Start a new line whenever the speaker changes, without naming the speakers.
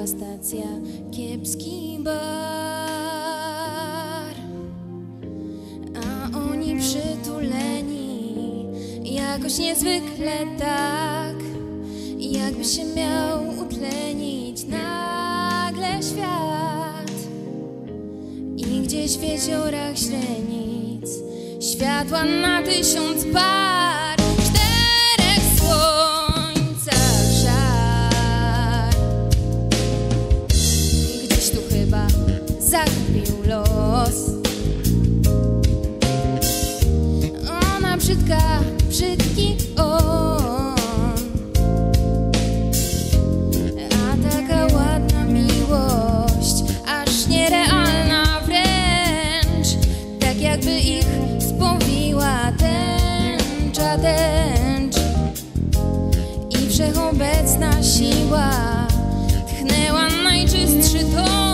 mała stacja, kiepski bar, a oni przytuleni jakoś niezwykle tak, jakby się miał utlenić nagle świat. I gdzieś w jeziorach źrenic światła na 1000 par, 4 słońcach żar. Gdzieś tu chyba zakupił los. Ona brzydka, brzydki on, a taka ładna miłość, aż nierealna wręcz, tak jakby ich spowiła tęcza tęcz. I wszechobecna siła tchnęła najczystszy ton.